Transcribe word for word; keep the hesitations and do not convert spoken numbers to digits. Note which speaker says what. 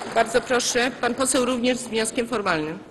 Speaker 1: Bardzo proszę, pan poseł również z wnioskiem formalnym.